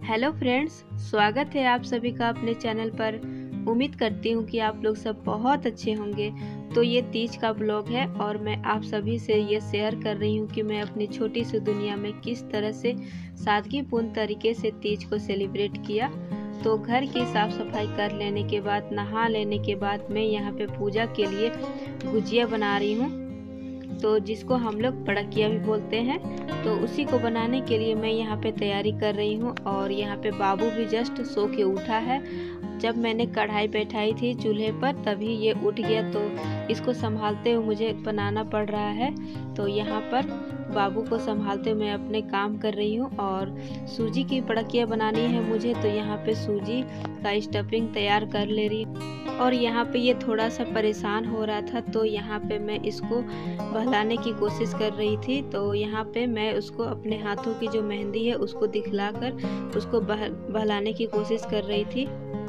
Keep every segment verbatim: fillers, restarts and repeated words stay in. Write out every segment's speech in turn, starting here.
Hello friends, स्वागत है आप सभी का अपने चैनल पर। उम्मीद करती हूँ कि आप लोग सब बहुत अच्छे होंगे। तो ये तीज का ब्लॉग है और मैं आप सभी से ये शेयर कर रही हूँ कि मैं अपनी छोटी सी दुनिया में किस तरह से सादगीपूर्ण तरीके से तीज को सेलिब्रेट किया। तो घर की साफ़ सफाई कर लेने के बाद, नहा लेने के बाद मैं यहाँ पे पूजा के लिए गुजिया बना रही हूँ, तो जिसको हम लोग पड़किया भी बोलते हैं। तो उसी को बनाने के लिए मैं यहाँ पे तैयारी कर रही हूँ। और यहाँ पे बाबू भी जस्ट सो के उठा है। जब मैंने कढ़ाई बैठाई थी चूल्हे पर तभी ये उठ गया, तो इसको संभालते हुए मुझे बनाना पड़ रहा है। तो यहाँ पर बाबू को संभालते हुए मैं अपने काम कर रही हूँ। और सूजी की पड़किया बनानी है मुझे, तो यहाँ पे सूजी का स्टफिंग तैयार कर ले रही हूँ। और यहाँ पे ये थोड़ा सा परेशान हो रहा था, तो यहाँ पे मैं इसको बहलाने की कोशिश कर रही थी। तो यहाँ पे मैं उसको अपने हाथों की जो मेहंदी है उसको दिखलाकर उसको बह बहलाने की कोशिश कर रही थी।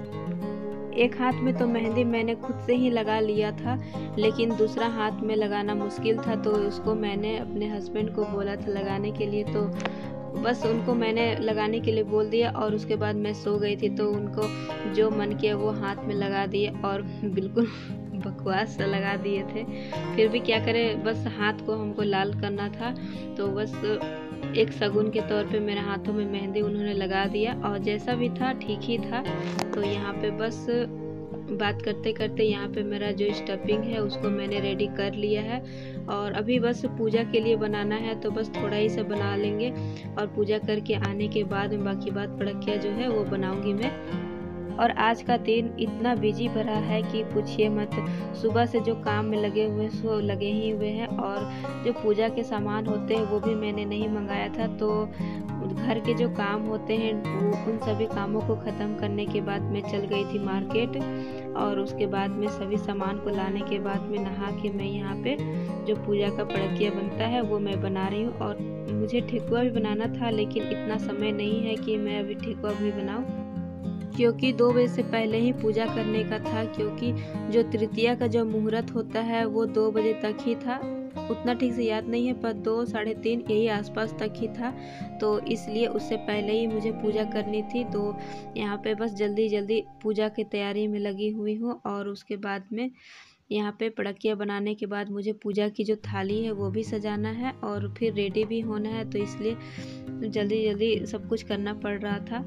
एक हाथ में तो मेहंदी मैंने खुद से ही लगा लिया था, लेकिन दूसरा हाथ में लगाना मुश्किल था, तो उसको मैंने अपने हस्बैंड को बोला था लगाने के लिए। तो बस उनको मैंने लगाने के लिए बोल दिया और उसके बाद मैं सो गई थी। तो उनको जो मन किया वो हाथ में लगा दिए और बिल्कुल बकवास सा लगा दिए थे। फिर भी क्या करें, बस हाथ को हमको लाल करना था, तो बस एक शगुन के तौर पे मेरे हाथों में मेहंदी उन्होंने लगा दिया। और जैसा भी था ठीक ही था। तो यहाँ पे बस बात करते करते यहाँ पे मेरा जो स्टफिंग है उसको मैंने रेडी कर लिया है। और अभी बस पूजा के लिए बनाना है, तो बस थोड़ा ही सा बना लेंगे और पूजा करके आने के बाद में बाकी बात पड़किया जो है वो बनाऊंगी मैं। और आज का दिन इतना बिजी भरा है कि पूछिए मत। सुबह से जो काम में लगे हुए सो लगे ही हुए हैं। और जो पूजा के सामान होते हैं वो भी मैंने नहीं मंगाया था, तो घर के जो काम होते हैं वो उन सभी कामों को ख़त्म करने के बाद मैं चल गई थी मार्केट। और उसके बाद में सभी सामान को लाने के बाद में नहा के मैं यहाँ पे जो पूजा का पड़किया बनता है वो मैं बना रही हूँ। और मुझे ठेकुआ भी बनाना था, लेकिन इतना समय नहीं है कि मैं अभी ठेकुआ भी बनाऊँ, क्योंकि दो बजे से पहले ही पूजा करने का था। क्योंकि जो तृतीया का जो मुहूर्त होता है वो दो बजे तक ही था, उतना ठीक से याद नहीं है, पर दो साढ़े तीन यही आसपास तक ही था। तो इसलिए उससे पहले ही मुझे पूजा करनी थी। तो यहाँ पे बस जल्दी जल्दी पूजा की तैयारी में लगी हुई हूँ। और उसके बाद में यहाँ पे पड़किया बनाने के बाद मुझे पूजा की जो थाली है वो भी सजाना है और फिर रेडी भी होना है, तो इसलिए जल्दी जल्दी सब कुछ करना पड़ रहा था।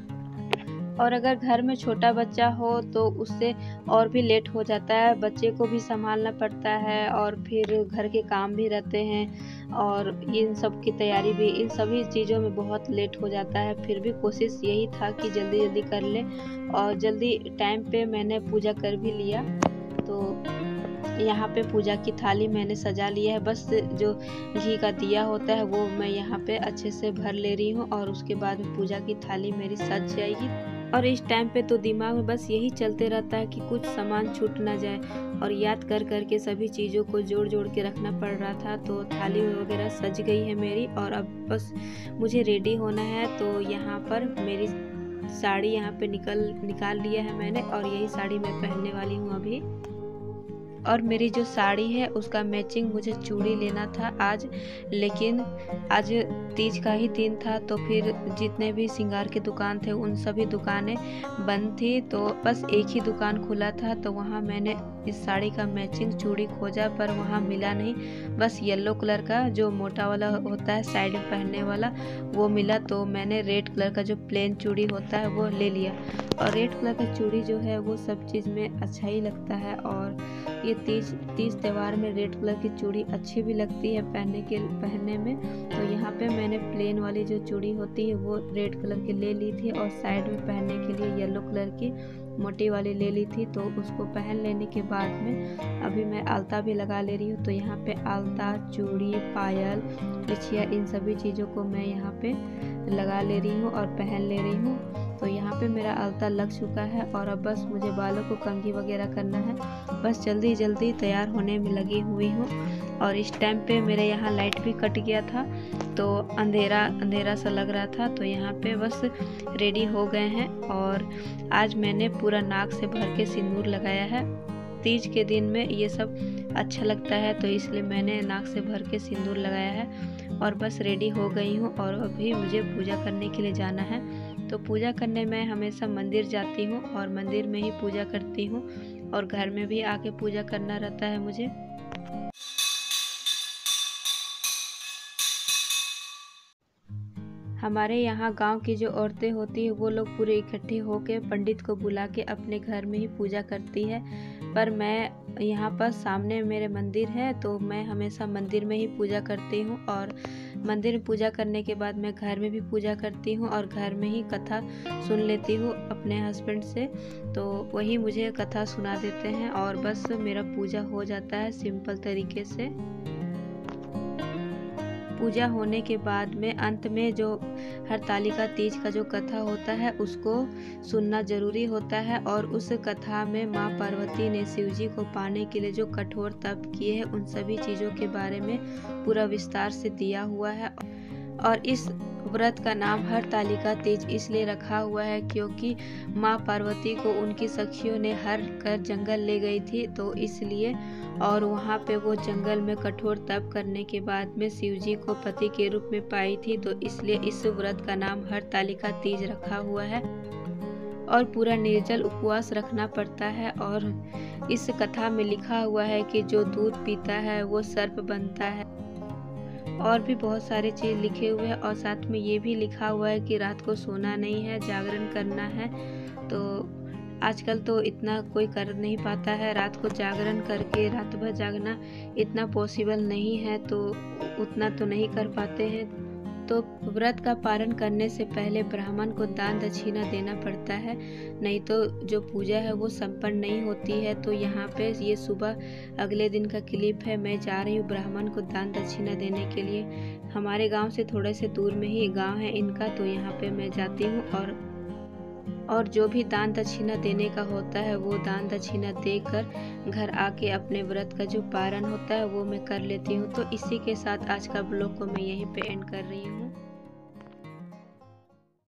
और अगर घर में छोटा बच्चा हो तो उससे और भी लेट हो जाता है, बच्चे को भी संभालना पड़ता है और फिर घर के काम भी रहते हैं और इन सब की तैयारी भी, इन सभी चीज़ों में बहुत लेट हो जाता है। फिर भी कोशिश यही था कि जल्दी जल्दी कर ले और जल्दी टाइम पे मैंने पूजा कर भी लिया। तो यहाँ पे पूजा की थाली मैंने सजा लिया है, बस जो घी का दिया होता है वो मैं यहाँ पे अच्छे से भर ले रही हूँ और उसके बाद पूजा की थाली मेरी सज जाएगी। और इस टाइम पे तो दिमाग में बस यही चलते रहता है कि कुछ सामान छूट ना जाए, और याद कर कर के सभी चीज़ों को जोड़ जोड़ के रखना पड़ रहा था। तो थाली वगैरह सज गई है मेरी और अब बस मुझे रेडी होना है। तो यहाँ पर मेरी साड़ी यहाँ पे निकल निकाल लिया है मैंने, और यही साड़ी मैं पहनने वाली हूँ अभी। और मेरी जो साड़ी है उसका मैचिंग मुझे चूड़ी लेना था आज, लेकिन आज तीज का ही दिन था, तो फिर जितने भी श्रृंगार के दुकान थे उन सभी दुकानें बंद थी। तो बस एक ही दुकान खुला था, तो वहाँ मैंने इस साड़ी का मैचिंग चूड़ी खोजा पर वहाँ मिला नहीं। बस येलो कलर का जो मोटा वाला होता है साइड में पहनने वाला वो मिला, तो मैंने रेड कलर का जो प्लेन चूड़ी होता है वो ले लिया। और रेड कलर का चूड़ी जो है वो सब चीज़ में अच्छा ही लगता है, और ये तीज तीज त्यौहार में रेड कलर की चूड़ी अच्छी भी लगती है पहनने के पहनने में। तो यहाँ पे मैंने प्लेन वाली जो चूड़ी होती है वो रेड कलर की ले ली थी और साइड में पहनने के लिए येलो कलर की मोटी वाली ले ली थी। तो उसको पहन लेने के बाद में अभी मैं आलता भी लगा ले रही हूँ। तो यहाँ पे आलता, चूड़ी, पायल, बिछिया, इन सभी चीज़ों को मैं यहाँ पे लगा ले रही हूँ और पहन ले रही हूँ। तो यहाँ पे मेरा आलता लग चुका है और अब बस मुझे बालों को कंघी वगैरह करना है। बस जल्दी जल्दी तैयार होने में लगी हुई हूँ। और इस टाइम पे मेरे यहाँ लाइट भी कट गया था, तो अंधेरा अंधेरा सा लग रहा था। तो यहाँ पे बस रेडी हो गए हैं। और आज मैंने पूरा नाक से भर के सिंदूर लगाया है। तीज के दिन में ये सब अच्छा लगता है, तो इसलिए मैंने नाक से भर के सिंदूर लगाया है। और बस रेडी हो गई हूँ और अभी मुझे पूजा करने के लिए जाना है। तो पूजा करने में हमेशा मंदिर जाती हूँ और मंदिर में ही पूजा करती हूँ और घर में भी आके पूजा करना रहता है मुझे। हमारे यहाँ गांव की जो औरतें होती है वो लोग पूरे इकट्ठे होकर पंडित को बुला के अपने घर में ही पूजा करती है, पर मैं यहाँ पर सामने मेरे मंदिर है तो मैं हमेशा मंदिर में ही पूजा करती हूँ और मंदिर में पूजा करने के बाद मैं घर में भी पूजा करती हूँ और घर में ही कथा सुन लेती हूँ अपने हस्बैंड से, तो वही मुझे कथा सुना देते हैं और बस मेरा पूजा हो जाता है सिंपल तरीके से। पूजा होने के बाद में अंत में जो हरतालिका तीज का जो कथा होता है उसको सुनना जरूरी होता है और उस कथा में माँ पार्वती ने शिव जी को पाने के लिए जो कठोर तप किए हैं उन सभी चीज़ों के बारे में पूरा विस्तार से दिया हुआ है। और इस व्रत का नाम हरतालिका तीज इसलिए रखा हुआ है क्योंकि माँ पार्वती को उनकी सखियों ने हर कर जंगल ले गई थी, तो इसलिए और वहाँ पे वो जंगल में कठोर तप करने के बाद में शिव जी को पति के रूप में पाई थी, तो इसलिए इस व्रत का नाम हरतालिका तीज रखा हुआ है। और पूरा निर्जल उपवास रखना पड़ता है और इस कथा में लिखा हुआ है कि जो दूध पीता है वो सर्प बनता है और भी बहुत सारी चीज़ लिखे हुए हैं और साथ में ये भी लिखा हुआ है कि रात को सोना नहीं है, जागरण करना है। तो आजकल तो इतना कोई कर नहीं पाता है, रात को जागरण करके रात भर जागना इतना पॉसिबल नहीं है, तो उतना तो नहीं कर पाते हैं। तो व्रत का पालन करने से पहले ब्राह्मण को दान दक्षिणा देना पड़ता है, नहीं तो जो पूजा है वो संपन्न नहीं होती है। तो यहाँ पे ये सुबह अगले दिन का क्लिप है, मैं जा रही हूँ ब्राह्मण को दान दक्षिणा देने के लिए। हमारे गांव से थोड़े से दूर में ही गांव है इनका, तो यहाँ पे मैं जाती हूँ और और जो भी दान दक्षिणा देने का होता है वो दान दक्षिणा देकर घर आके अपने व्रत का जो पारण होता है वो मैं कर लेती हूँ। तो इसी के साथ आज का ब्लॉग को मैं यहीं पे एंड कर रही हूँ।